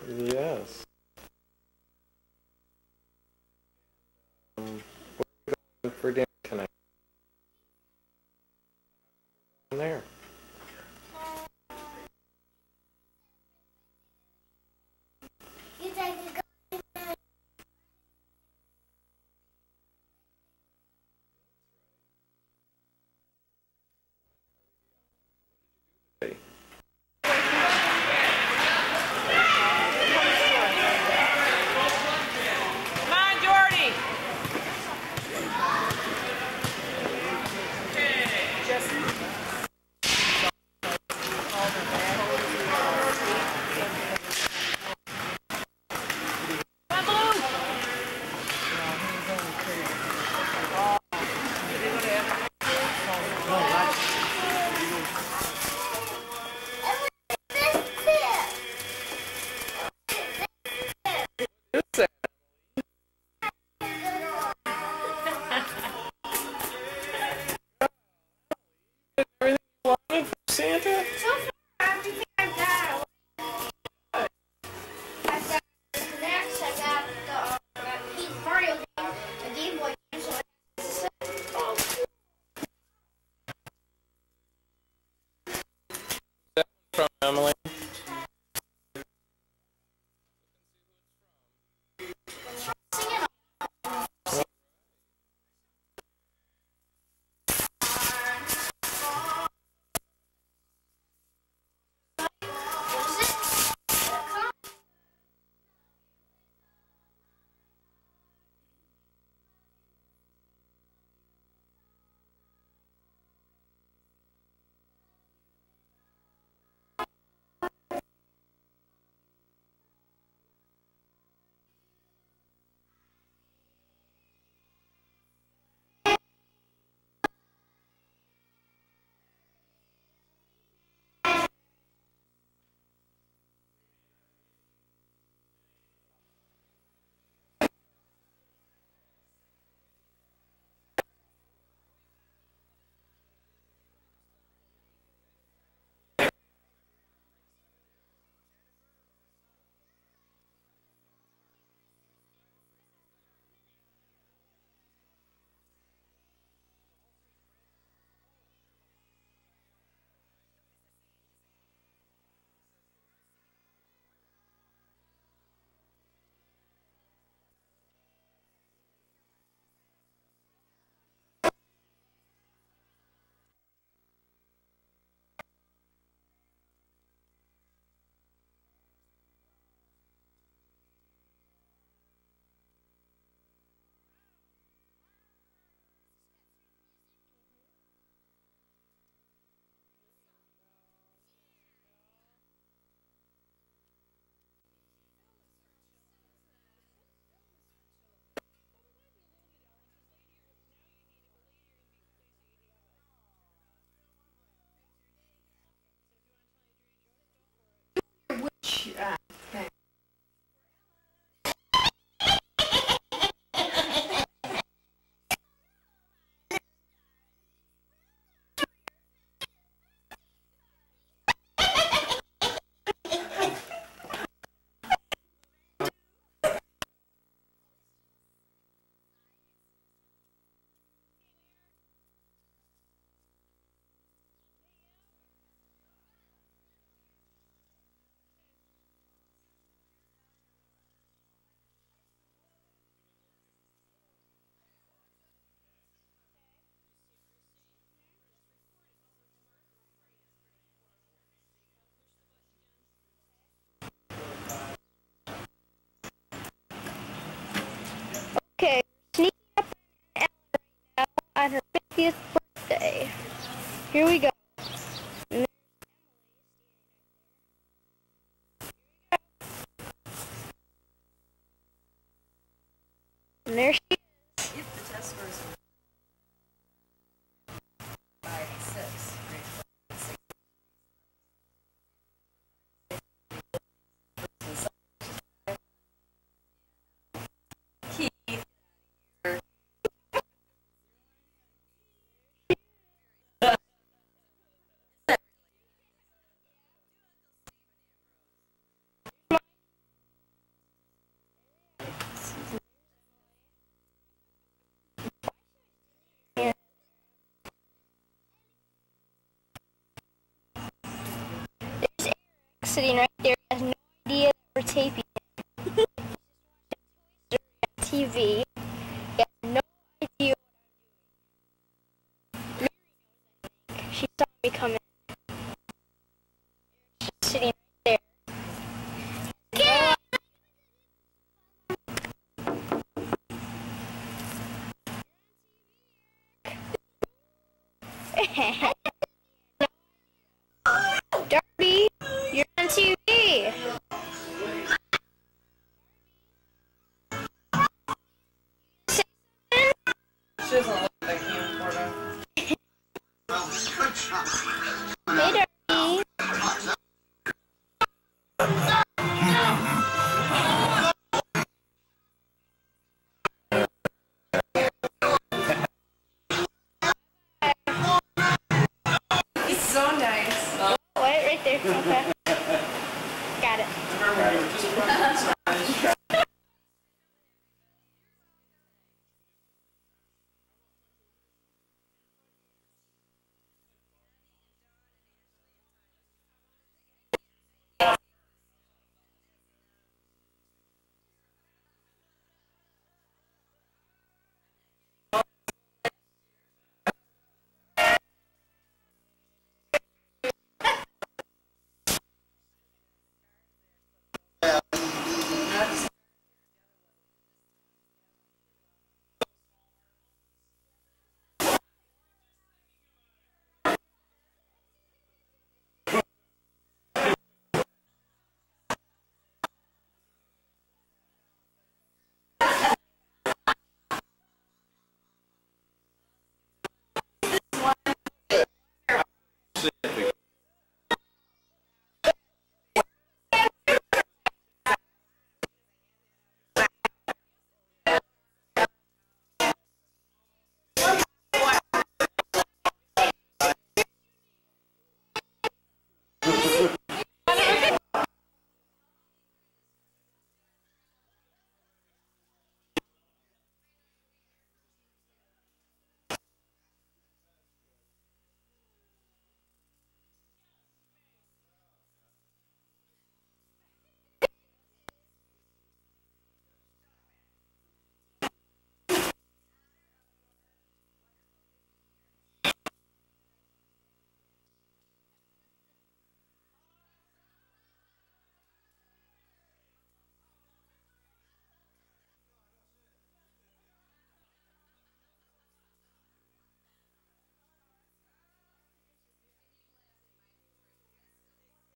Yes. Where are we going for dinner tonight? There. Santa? So far, everything I've got. I've got snacks, I got the Mario game, a Game Boy game, so from Emily. Which, Okay, sneaking up on Ellen right now on her 50th birthday. Here we go. And there she is. if the test scores 5, 6, grade 6. Keith. sitting right there. He has no idea that we're taping him. He's just watching Toy Story on TV. He has no idea what I'm doing. Mary knows, I think. She saw me come in. She's just sitting right there. Yeah. Darby, you're on TV. Say something? She doesn't look like you, Porto. Hey, Darby. He's so nice. What? Right there. Okay.